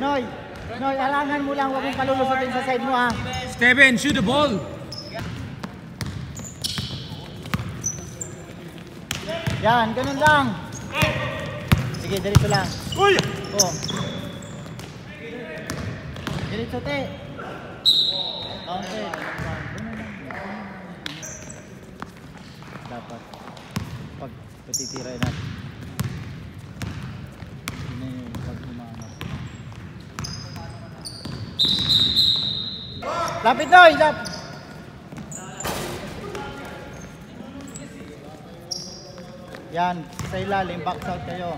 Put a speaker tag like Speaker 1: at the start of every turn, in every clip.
Speaker 1: Noy, alangan mo lang, huwag mong palulusutin sa side mo ha.
Speaker 2: Steven, shoot the ball.
Speaker 1: Yan, ganun lang. Sige, diretso lang.
Speaker 2: Uy!
Speaker 1: Oh. Diretso, te. Counted. Dapat pag patitirain natin. Hindi na yung pag umangat. Lapit, Noy! Yan, sa ilalim, box out kayo.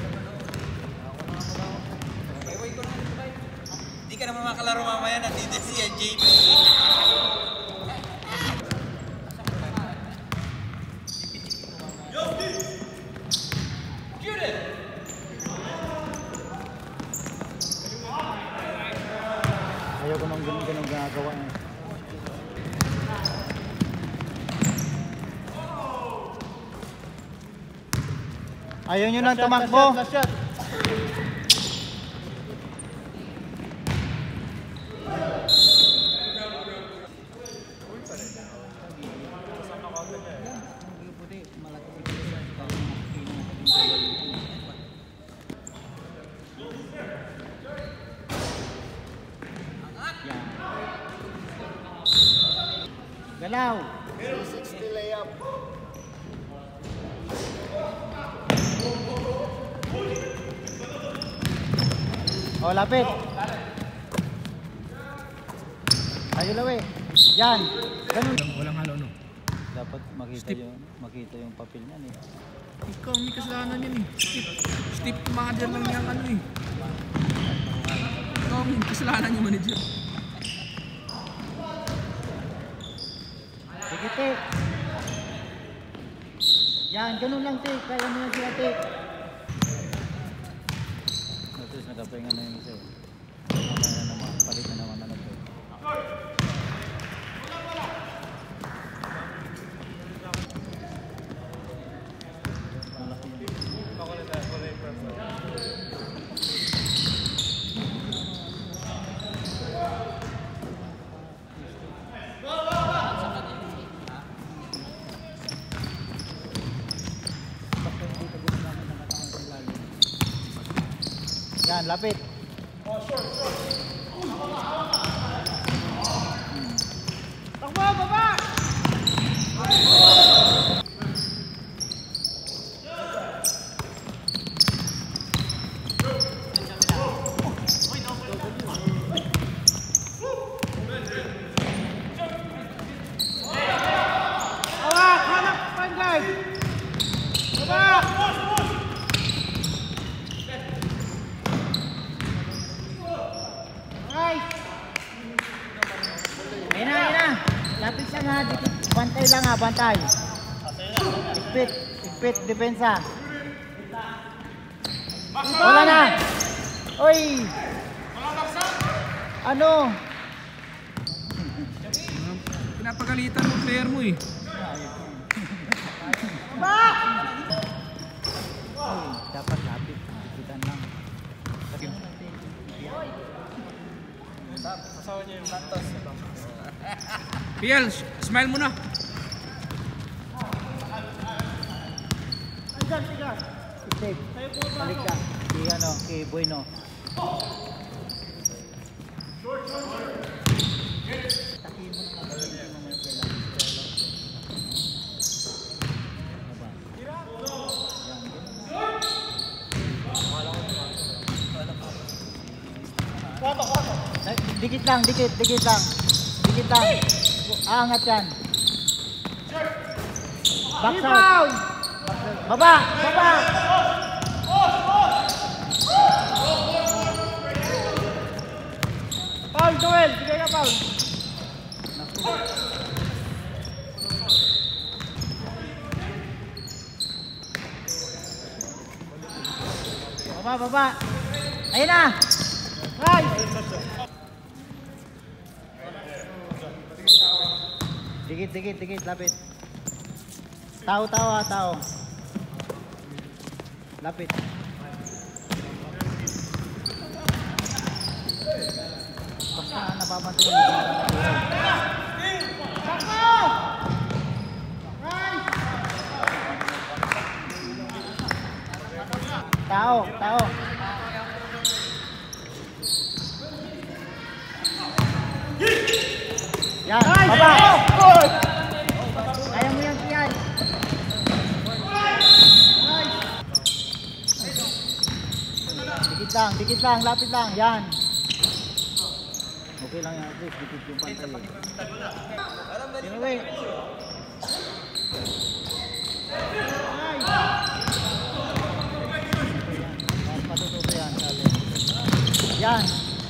Speaker 3: Hindi ka naman makalaro mamaya, nandito si JP.
Speaker 1: Ayaw ko nang ganun ginagawa niya. Ayaw nyo nang tumakbo. Galaw.
Speaker 4: 360 layup.
Speaker 1: Oh, lapit. Ayaw lawi. Yan. Ganun.
Speaker 2: Walang halo, no?
Speaker 1: Dapat makita yung papel niyan eh.
Speaker 2: Ikaw, may kasalanan yan eh. Steve manager lang yan ano eh. Ikaw, may kasalanan yung manager.
Speaker 1: Sige, te. Yan, ganun lang, te. Kaya mo yan sila, te. Notice, nakapahinga na yung isa eh. Mamaya naman, palit na naman na to. Yan, lapit.
Speaker 4: Takbo, baba!
Speaker 1: Lapit lang ha, bantay lang ha, bantay. Ikpit, depensa. Wala na. Oy. Ano?
Speaker 2: Pinapagalitan mo player mo eh.
Speaker 1: Dapat lapit, ikitan lang.
Speaker 3: Sasawa niya yung lantas.
Speaker 2: PL, smile muna.
Speaker 1: Steve, balik ka. Kay Bueno. Takihin mo na lang. Hindi mo yung kailangan. Dikit lang. Dikit lang. Aangat yan. Back out. Baba. Paul, Joel. Bigay ka, Paul. Baba. Ayun na. Right. Dikit, lapit. Tao. Lapit. napapansin. Tao. Yan, baba. Kaya mo yan, Kian. Dikit lang, lapit lang, yan. Okay lang yan, at least dikit yung pantay. Anyway. Patututo yan, sabi. Yan.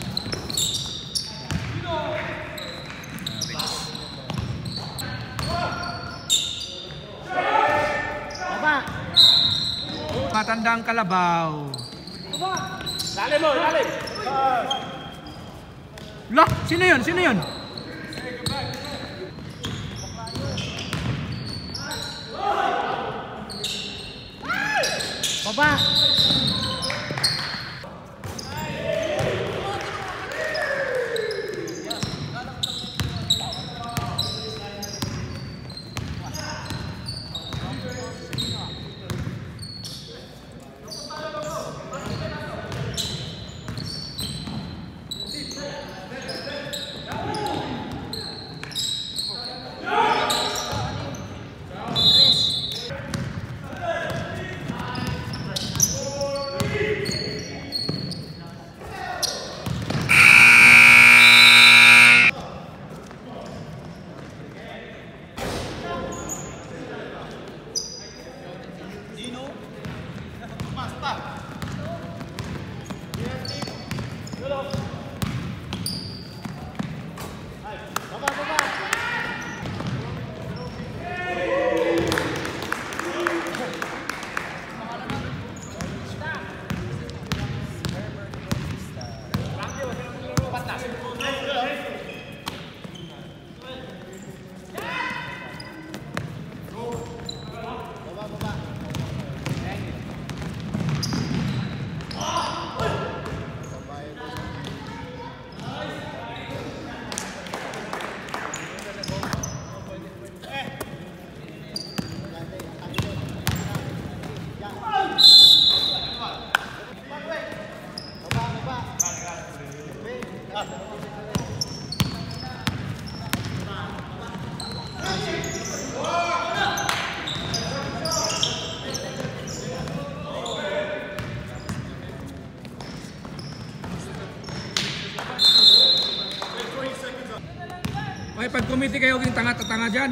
Speaker 1: Baba.
Speaker 2: Matandang kalabaw.
Speaker 4: Lalim mo, lalim.
Speaker 2: Lah, sino yun?
Speaker 1: Baba.
Speaker 2: Okay, pag committee kayo yung tanga-tanga dyan.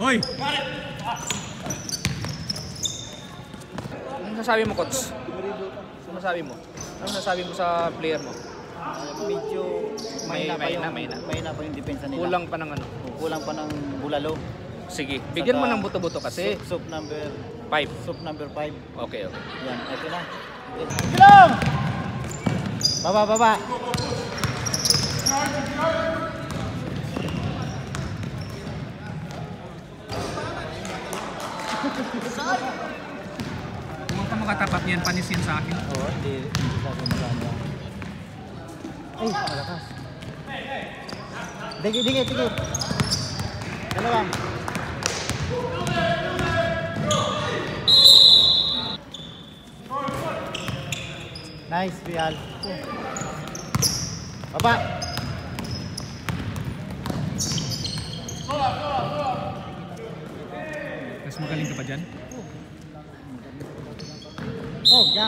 Speaker 2: Hoy! Ano nasabi mo, Coach? Ano nasabi mo? Ano nasabi mo sa player mo?
Speaker 1: Medyo mahina pa yung depensa nila.
Speaker 2: Kulang pa ng ano?
Speaker 1: Kulang pa ng bulalo.
Speaker 2: Sige, bigyan mo ng buto-buto kasi.
Speaker 1: Soup number
Speaker 2: 5.
Speaker 1: Soup number 5.
Speaker 2: Okay, okay.
Speaker 1: Yan, ito na. Gilong! Baba.
Speaker 2: Huwag ka makatapat yan, panis yan sa akin.
Speaker 1: Oo, hindi sa maganda. Ay, malakas. Dikit. Dalawang. Nice, Real. Baba.
Speaker 2: Mas magaling ka pa dyan?
Speaker 1: Oh, jam.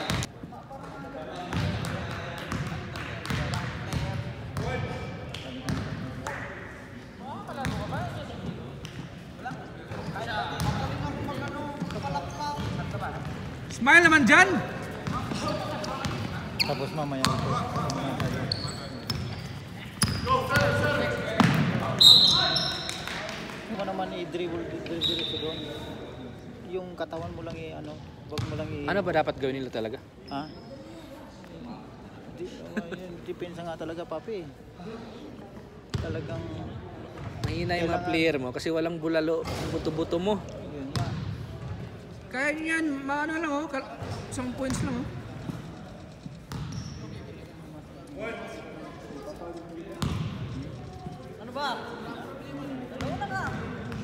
Speaker 2: Smile naman dyan!
Speaker 1: Tapos mamaya ito. Ano naman i-dribble diretso doon. Yung katawan mo lang ano, wag mo lang
Speaker 2: Ano ba dapat gawin nila talaga?
Speaker 1: Ha? Depensa nga talaga, papi. Talagang
Speaker 2: Mahina yung mga player mo kasi walang bulalo ang buto-buto mo.
Speaker 1: yun nga.
Speaker 2: Kaya yan, maano lang oh, 1 points lang oh.
Speaker 3: Ano ba? Dalawa na ka.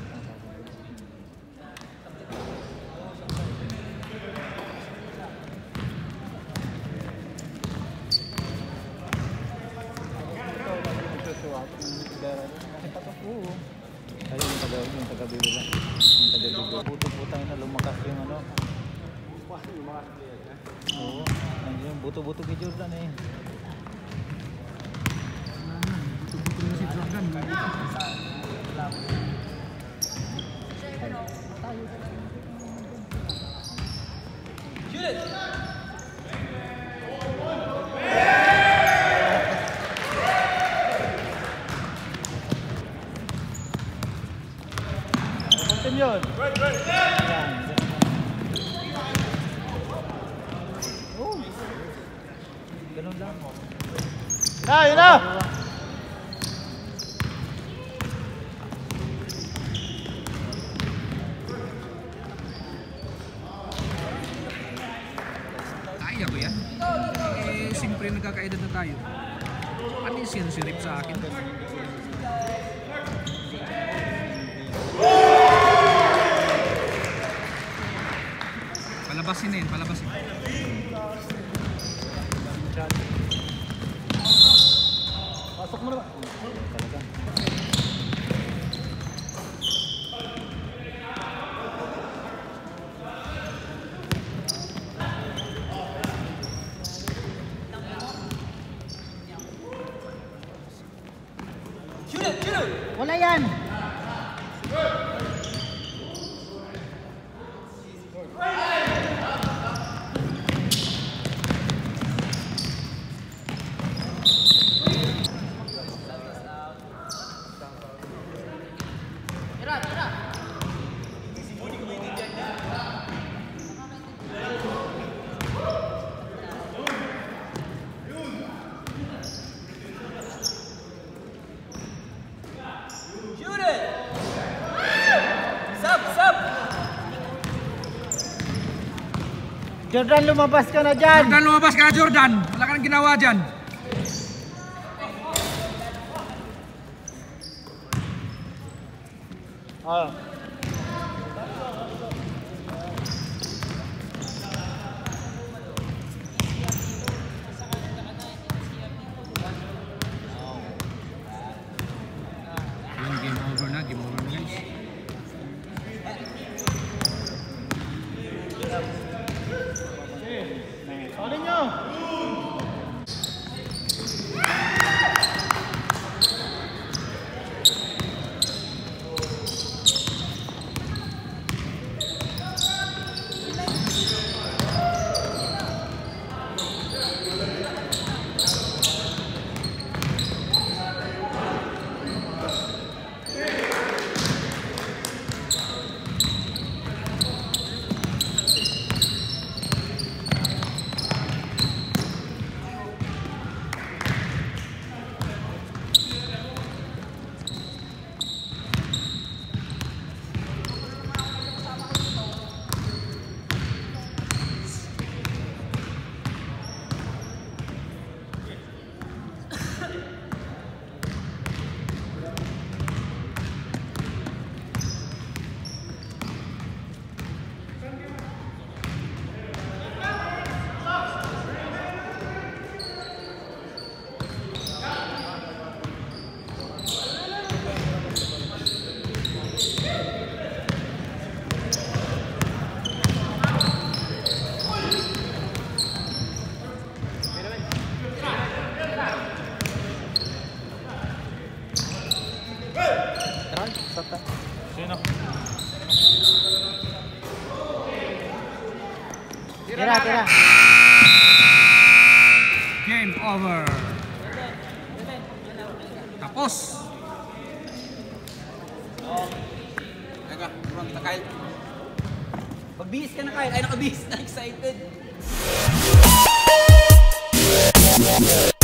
Speaker 1: Ayun yung taga-bibila. Yung taga-bibila. Buto-butang na lumakas yung ano. Oo. Yung buto-buto kay Jordan eh.
Speaker 2: Buto-buto na si Jordan.
Speaker 1: Kontin yun. Ayan. Oh. Ganun lang. Yun na!
Speaker 2: Kaya ko yan. Eh, siyempre nagkakaedad na tayo. Panis yan si Rip sa akin. Palabasin na yun, palabasin.
Speaker 1: Pasok mo na ba? Talaga. Wala yan! Jordan, lumabas ka na dyan!
Speaker 2: Jordan, lumabas ka na Jordan! Wala ka nang ginawa dyan!
Speaker 1: Oh.
Speaker 2: Yung game over na guys.
Speaker 1: Solin nyo! tira.
Speaker 2: Game over. Tapos.
Speaker 3: Teka, kurang na Kyle. Magbihis ka na Kyle. Ay, nakabihis na. Excited.